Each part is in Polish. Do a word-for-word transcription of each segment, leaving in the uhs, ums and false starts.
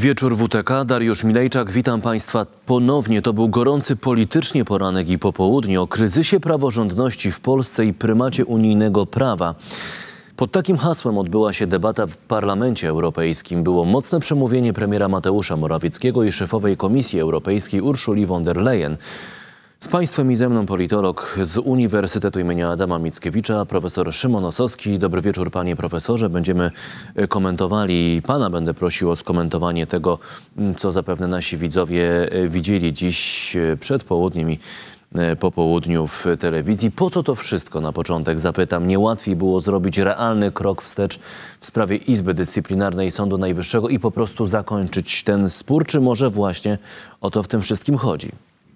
Wieczór W T K, Dariusz Milejczak, witam Państwa ponownie. To był gorący politycznie poranek i popołudnie o kryzysie praworządności w Polsce i prymacie unijnego prawa. Pod takim hasłem odbyła się debata w Parlamencie Europejskim. Było mocne przemówienie premiera Mateusza Morawieckiego i szefowej Komisji Europejskiej Ursuli von der Leyen. Z Państwem i ze mną politolog z Uniwersytetu imienia Adama Mickiewicza, profesor Szymon Osowski. Dobry wieczór, panie profesorze. Będziemy komentowali, pana będę prosił o skomentowanie tego, co zapewne nasi widzowie widzieli dziś przed południem i po południu w telewizji. Po co to wszystko? Na początek zapytam. Nie łatwiej było zrobić realny krok wstecz w sprawie Izby Dyscyplinarnej Sądu Najwyższego i po prostu zakończyć ten spór, czy może właśnie o to w tym wszystkim chodzi?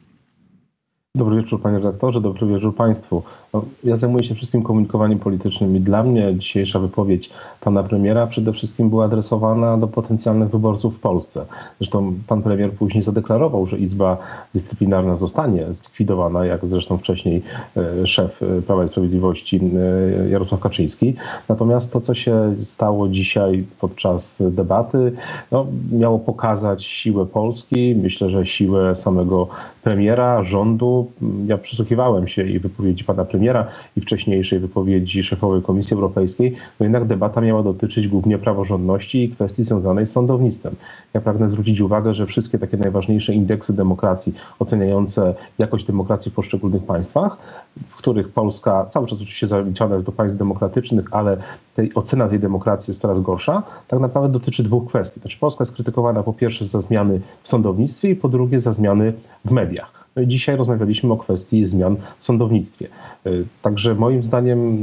Dobry wieczór, panie redaktorze, dobry wieczór państwu. No, ja zajmuję się wszystkim komunikowaniem politycznym i dla mnie dzisiejsza wypowiedź pana premiera przede wszystkim była adresowana do potencjalnych wyborców w Polsce. Zresztą pan premier później zadeklarował, że Izba Dyscyplinarna zostanie zlikwidowana, jak zresztą wcześniej szef Prawa i Sprawiedliwości Jarosław Kaczyński. Natomiast to, co się stało dzisiaj podczas debaty, no, miało pokazać siłę Polski, myślę, że siłę samego premiera, rządu. Ja przysłuchiwałem się i wypowiedzi pana premiera i wcześniejszej wypowiedzi szefowej Komisji Europejskiej, no jednak debata miała dotyczyć głównie praworządności i kwestii związanej z sądownictwem. Ja pragnę zwrócić uwagę, że wszystkie takie najważniejsze indeksy demokracji oceniające jakość demokracji w poszczególnych państwach, w których Polska cały czas oczywiście zaliczana jest do państw demokratycznych, ale tej, ocena tej demokracji jest coraz gorsza, tak naprawdę dotyczy dwóch kwestii. Znaczy Polska jest krytykowana po pierwsze za zmiany w sądownictwie i po drugie za zmiany w mediach. No i dzisiaj rozmawialiśmy o kwestii zmian w sądownictwie. Także moim zdaniem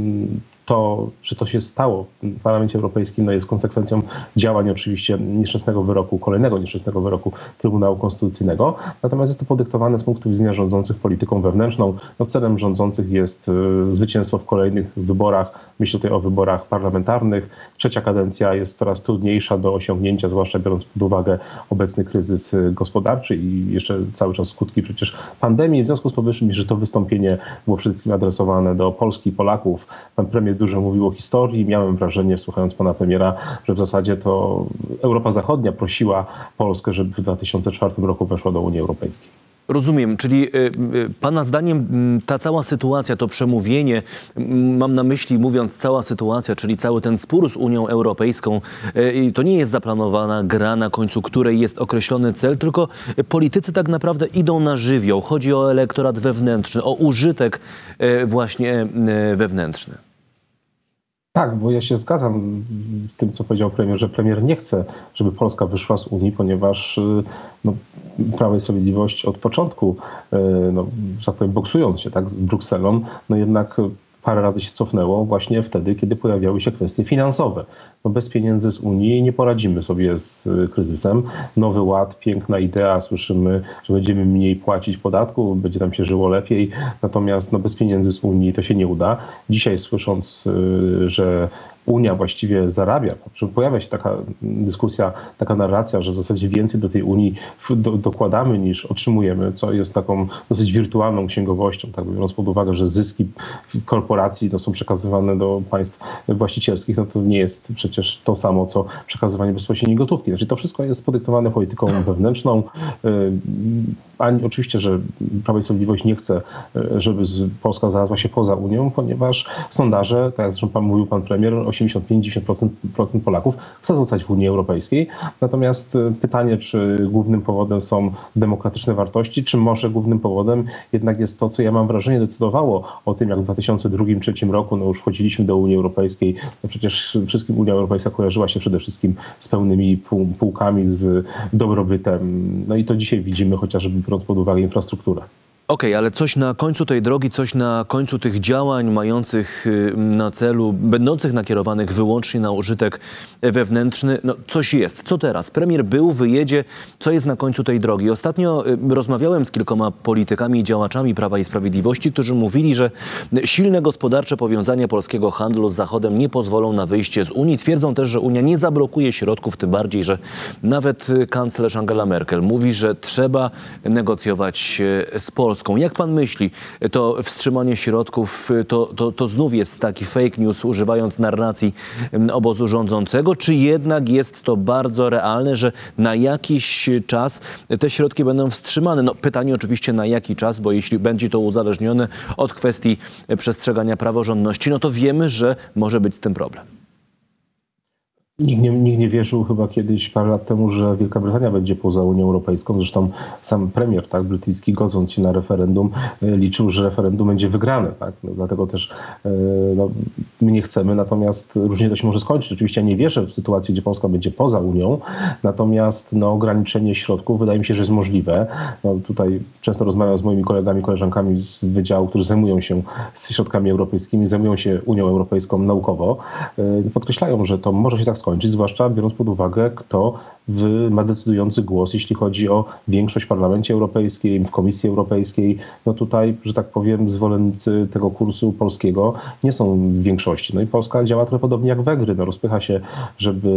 to, że to się stało w Parlamencie Europejskim, no jest konsekwencją działań oczywiście nieszczęsnego wyroku, kolejnego nieszczęsnego wyroku Trybunału Konstytucyjnego. Natomiast jest to podyktowane z punktu widzenia rządzących polityką wewnętrzną. No celem rządzących jest zwycięstwo w kolejnych wyborach. Myślę tutaj o wyborach parlamentarnych. Trzecia kadencja jest coraz trudniejsza do osiągnięcia, zwłaszcza biorąc pod uwagę obecny kryzys gospodarczy i jeszcze cały czas skutki przecież pandemii. W związku z powyższym, że to wystąpienie było przede wszystkim adresowane do Polski i Polaków. Pan premier dużo mówił o historii. Miałem wrażenie, słuchając pana premiera, że w zasadzie to Europa Zachodnia prosiła Polskę, żeby w dwa tysiące czwartym roku weszła do Unii Europejskiej. Rozumiem, czyli y, y, pana zdaniem ta cała sytuacja, to przemówienie, y, mam na myśli mówiąc cała sytuacja, czyli cały ten spór z Unią Europejską, y, to nie jest zaplanowana gra, na końcu której jest określony cel, tylko politycy tak naprawdę idą na żywioł. Chodzi o elektorat wewnętrzny, o użytek y, właśnie y, wewnętrzny. Tak, bo ja się zgadzam z tym, co powiedział premier, że premier nie chce, żeby Polska wyszła z Unii, ponieważ no, Prawo i Sprawiedliwość od początku, no, że tak powiem, boksując się tak, z Brukselą, no jednak parę razy się cofnęło właśnie wtedy, kiedy pojawiały się kwestie finansowe. No bez pieniędzy z Unii nie poradzimy sobie z kryzysem. Nowy Ład, piękna idea, słyszymy, że będziemy mniej płacić podatku, będzie nam się żyło lepiej, natomiast no bez pieniędzy z Unii to się nie uda. Dzisiaj słysząc, że Unia właściwie zarabia, pojawia się taka dyskusja, taka narracja, że w zasadzie więcej do tej Unii do, dokładamy niż otrzymujemy, co jest taką dosyć wirtualną księgowością, tak biorąc pod uwagę, że zyski korporacji no, są przekazywane do państw właścicielskich, no to nie jest przecież to samo, co przekazywanie bezpośredniej gotówki. Znaczy to wszystko jest podyktowane polityką wewnętrzną. Ani oczywiście, że Prawo i Sprawiedliwość nie chce, żeby Polska znalazła się poza Unią, ponieważ sondaże, tak jak zresztą pan, mówił pan premier, osiemdziesiąt pięć do dziewięćdziesięciu procent Polaków chce zostać w Unii Europejskiej. Natomiast pytanie, czy głównym powodem są demokratyczne wartości, czy może głównym powodem jednak jest to, co ja mam wrażenie decydowało o tym, jak w dwa tysiące drugim do dwa tysiące trzecim roku no już wchodziliśmy do Unii Europejskiej. No przecież wszystkim Unia Europejska kojarzyła się przede wszystkim z pełnymi pół, półkami, z dobrobytem. No i to dzisiaj widzimy, chociażby biorąc pod uwagę infrastrukturę. Okej, okay, ale coś na końcu tej drogi, coś na końcu tych działań mających na celu, będących nakierowanych wyłącznie na użytek wewnętrzny, no coś jest. Co teraz? Premier był, wyjedzie, co jest na końcu tej drogi? Ostatnio rozmawiałem z kilkoma politykami i działaczami Prawa i Sprawiedliwości, którzy mówili, że silne gospodarcze powiązania polskiego handlu z Zachodem nie pozwolą na wyjście z Unii. Twierdzą też, że Unia nie zablokuje środków, tym bardziej, że nawet kanclerz Angela Merkel mówi, że trzeba negocjować z Polską. Polską. Jak pan myśli, to wstrzymanie środków to, to, to znów jest taki fake news, używając narracji obozu rządzącego, czy jednak jest to bardzo realne, że na jakiś czas te środki będą wstrzymane? No, pytanie oczywiście na jaki czas, bo jeśli będzie to uzależnione od kwestii przestrzegania praworządności, no to wiemy, że może być z tym problem. Nikt nie, nikt nie wierzył chyba kiedyś, parę lat temu, że Wielka Brytania będzie poza Unią Europejską. Zresztą sam premier tak, brytyjski, godząc się na referendum, liczył, że referendum będzie wygrane. Tak? No, dlatego też no, my nie chcemy, natomiast różnie to się może skończyć. Oczywiście ja nie wierzę w sytuację, gdzie Polska będzie poza Unią, natomiast no, ograniczenie środków wydaje mi się, że jest możliwe. No, tutaj często rozmawiam z moimi kolegami, koleżankami z wydziału, którzy zajmują się środkami europejskimi, zajmują się Unią Europejską naukowo. Podkreślają, że to może się tak skończyć. skończyć, zwłaszcza biorąc pod uwagę, kto w, ma decydujący głos, jeśli chodzi o większość w Parlamencie Europejskim, w Komisji Europejskiej. No tutaj, że tak powiem, zwolennicy tego kursu polskiego nie są w większości. No i Polska działa trochę podobnie jak Węgry. No rozpycha się, żeby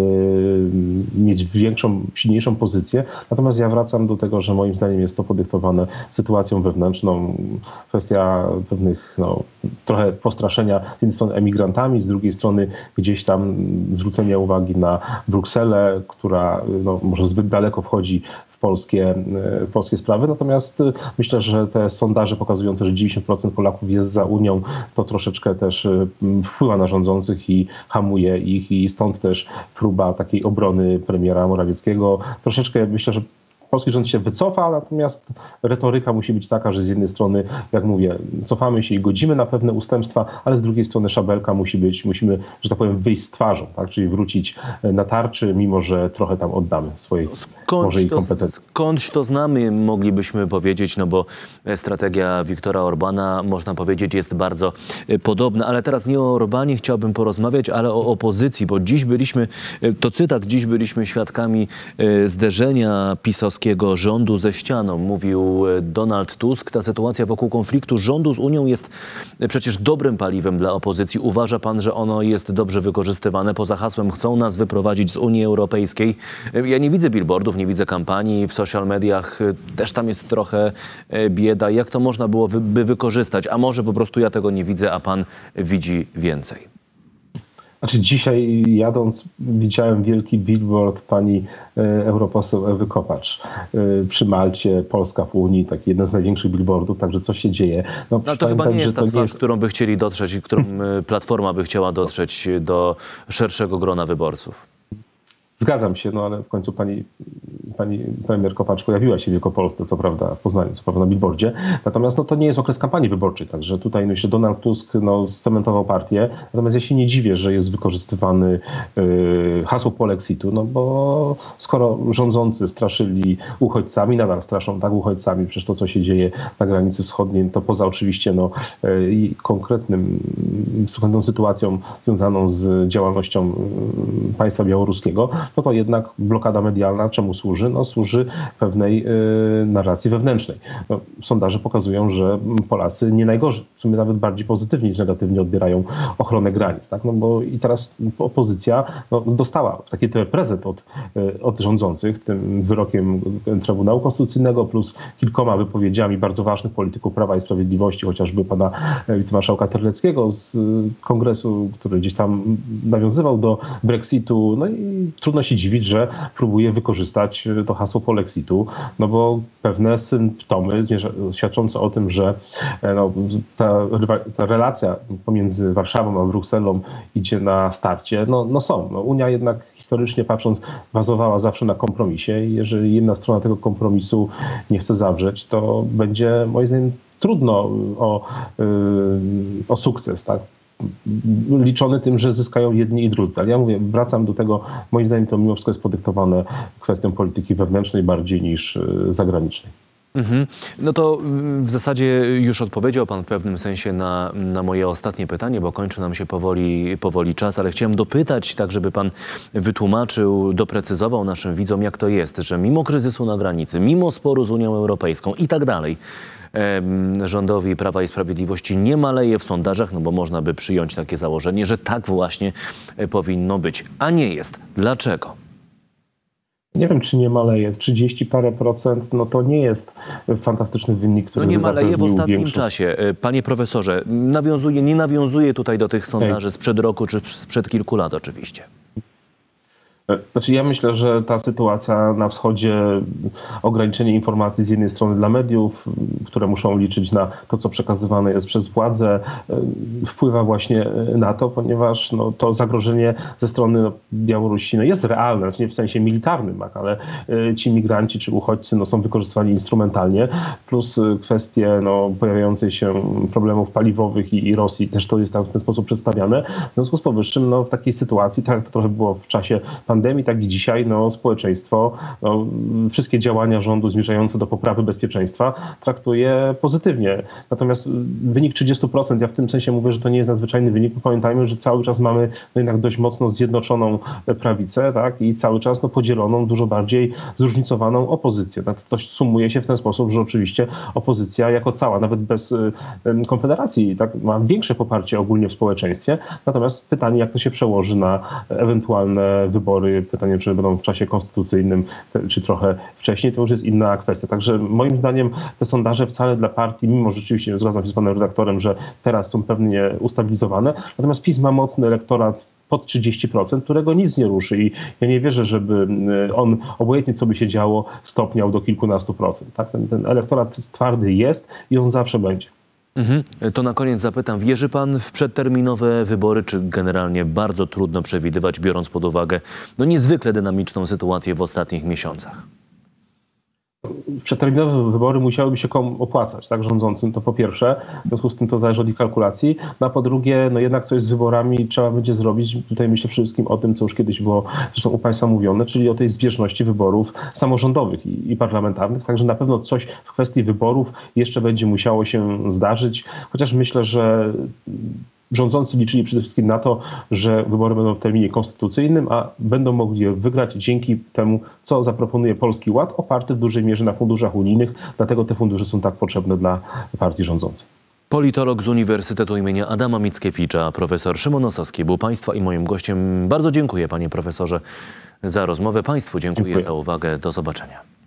mieć większą, silniejszą pozycję. Natomiast ja wracam do tego, że moim zdaniem jest to podyktowane sytuacją wewnętrzną. Kwestia pewnych, no, trochę postraszenia z jednej strony emigrantami, z drugiej strony gdzieś tam zwrócenia uwagi na Brukselę, która no, może zbyt daleko wchodzi w polskie, w polskie sprawy. Natomiast myślę, że te sondaże pokazujące, że dziewięćdziesiąt procent Polaków jest za Unią, to troszeczkę też wpływa na rządzących i hamuje ich i stąd też próba takiej obrony premiera Morawieckiego. Troszeczkę myślę, że polski rząd się wycofa, natomiast retoryka musi być taka, że z jednej strony, jak mówię, cofamy się i godzimy na pewne ustępstwa, ale z drugiej strony szabelka musi być, musimy, że tak powiem, wyjść z twarzą, tak? Czyli wrócić na tarczy, mimo że trochę tam oddamy swojej może i kompetencji. Skądś to znamy, moglibyśmy powiedzieć, no bo strategia Viktora Orbana, można powiedzieć, jest bardzo podobna, ale teraz nie o Orbanie chciałbym porozmawiać, ale o opozycji, bo dziś byliśmy, to cytat, dziś byliśmy świadkami zderzenia pisowskiego rządu ze ścianą, mówił Donald Tusk. Ta sytuacja wokół konfliktu rządu z Unią jest przecież dobrym paliwem dla opozycji. Uważa pan, że ono jest dobrze wykorzystywane? Poza hasłem "chcą nas wyprowadzić z Unii Europejskiej". Ja nie widzę billboardów, nie widzę kampanii w social mediach. Też tam jest trochę bieda. Jak to można było by wykorzystać? A może po prostu ja tego nie widzę, a pan widzi więcej? Znaczy dzisiaj jadąc widziałem wielki billboard pani e, europoseł Ewy Kopacz e, przy Malcie, Polska w Unii, taki jeden z największych billboardów, także coś się dzieje. No, no to chyba nie jest ta twarz, jest... którą by chcieli dotrzeć i którą Platforma by chciała dotrzeć do szerszego grona wyborców. Zgadzam się, no ale w końcu pani, pani premier Kopacz pojawiła się w Wielkopolsce, co prawda w Poznaniu, co prawda na billboardzie. Natomiast no, to nie jest okres kampanii wyborczej, także tutaj myślę, Donald Tusk no, scementował partię. Natomiast ja się nie dziwię, że jest wykorzystywany y, hasło polexitu, no bo skoro rządzący straszyli uchodźcami, nadal straszą tak uchodźcami, przecież to, co się dzieje na granicy wschodniej, to poza oczywiście no, y, konkretnym, konkretną sytuacją związaną z działalnością y, państwa białoruskiego, no to jednak blokada medialna czemu służy? No służy pewnej y, narracji wewnętrznej. No, sondaże pokazują, że Polacy nie najgorzej, w sumie nawet bardziej pozytywnie niż negatywnie odbierają ochronę granic. Tak? No bo i teraz opozycja no, dostała taki prezent od, y, od rządzących, tym wyrokiem Trybunału Konstytucyjnego plus kilkoma wypowiedziami bardzo ważnych polityków Prawa i Sprawiedliwości, chociażby pana wicemarszałka Terleckiego z kongresu, który gdzieś tam nawiązywał do Brexitu. No i trudno się dziwić, że próbuje wykorzystać to hasło polexitu, no bo pewne symptomy świadczące o tym, że no, ta, ta relacja pomiędzy Warszawą a Brukselą idzie na starcie, no, no są. No, Unia jednak historycznie patrząc bazowała zawsze na kompromisie i jeżeli jedna strona tego kompromisu nie chce zawrzeć, to będzie moim zdaniem trudno o, o sukces, tak? Liczony tym, że zyskają jedni i drudzy. Ale ja mówię, wracam do tego, moim zdaniem to mimo wszystko jest podyktowane kwestią polityki wewnętrznej bardziej niż zagranicznej. Mhm. No to w zasadzie już odpowiedział pan w pewnym sensie na, na moje ostatnie pytanie, bo kończy nam się powoli, powoli czas, ale chciałem dopytać tak, żeby pan wytłumaczył, doprecyzował naszym widzom, jak to jest, że mimo kryzysu na granicy, mimo sporu z Unią Europejską i tak dalej, rządowi Prawa i Sprawiedliwości nie maleje w sondażach, no bo można by przyjąć takie założenie, że tak właśnie powinno być, a nie jest. Dlaczego? Nie wiem, czy nie maleje. trzydzieści parę procent, no to nie jest fantastyczny wynik, który No nie maleje w zapewnił ostatnim większość. czasie. Panie profesorze, nawiązuje, nie nawiązuje tutaj do tych sondaży sprzed roku czy sprzed kilku lat oczywiście. Znaczy ja myślę, że ta sytuacja na wschodzie, ograniczenie informacji z jednej strony dla mediów, które muszą liczyć na to, co przekazywane jest przez władzę, wpływa właśnie na to, ponieważ no, to zagrożenie ze strony no, Białorusi no, jest realne, znaczy nie w sensie militarnym, tak, ale ci migranci czy uchodźcy no, są wykorzystywani instrumentalnie, plus kwestie no, pojawiającej się problemów paliwowych i, i Rosji też to jest tam w ten sposób przedstawiane. W związku z powyższym no, w takiej sytuacji, tak jak to trochę było w czasie pandemii, pandemii, tak i dzisiaj no, społeczeństwo no, wszystkie działania rządu zmierzające do poprawy bezpieczeństwa traktuje pozytywnie. Natomiast wynik trzydzieści procent, ja w tym sensie mówię, że to nie jest nadzwyczajny wynik, bo pamiętajmy, że cały czas mamy no, jednak dość mocno zjednoczoną prawicę, tak, i cały czas no, podzieloną, dużo bardziej zróżnicowaną opozycję. Tak, to sumuje się w ten sposób, że oczywiście opozycja jako cała, nawet bez y, Konfederacji, tak, ma większe poparcie ogólnie w społeczeństwie. Natomiast pytanie, jak to się przełoży na ewentualne wybory, pytanie, czy będą w czasie konstytucyjnym, czy trochę wcześniej, to już jest inna kwestia. Także moim zdaniem te sondaże wcale dla partii, mimo że rzeczywiście zgadzam się z panem redaktorem, że teraz są pewnie ustabilizowane, natomiast PiS ma mocny elektorat pod trzydzieści procent, którego nic nie ruszy i ja nie wierzę, żeby on, obojętnie co by się działo, stopniał do kilkunastu procent. Tak? Ten, ten elektorat twardy jest i on zawsze będzie. Mhm. To na koniec zapytam, wierzy pan w przedterminowe wybory, czy generalnie bardzo trudno przewidywać, biorąc pod uwagę no niezwykle dynamiczną sytuację w ostatnich miesiącach? Przedterminowe wybory musiałyby się komu opłacać, tak, rządzącym, to po pierwsze, w związku z tym to zależy od ich kalkulacji, no a po drugie, no jednak coś z wyborami trzeba będzie zrobić, tutaj myślę przede wszystkim o tym, co już kiedyś było zresztą u państwa mówione, czyli o tej zbieżności wyborów samorządowych i, i parlamentarnych, także na pewno coś w kwestii wyborów jeszcze będzie musiało się zdarzyć, chociaż myślę, że rządzący liczyli przede wszystkim na to, że wybory będą w terminie konstytucyjnym, a będą mogli je wygrać dzięki temu, co zaproponuje Polski Ład, oparty w dużej mierze na funduszach unijnych. Dlatego te fundusze są tak potrzebne dla partii rządzącej. Politolog z Uniwersytetu imienia Adama Mickiewicza, profesor Szymon Ossowski był państwa i moim gościem. Bardzo dziękuję, panie profesorze, za rozmowę. Państwu dziękuję, dziękuję za uwagę. Do zobaczenia.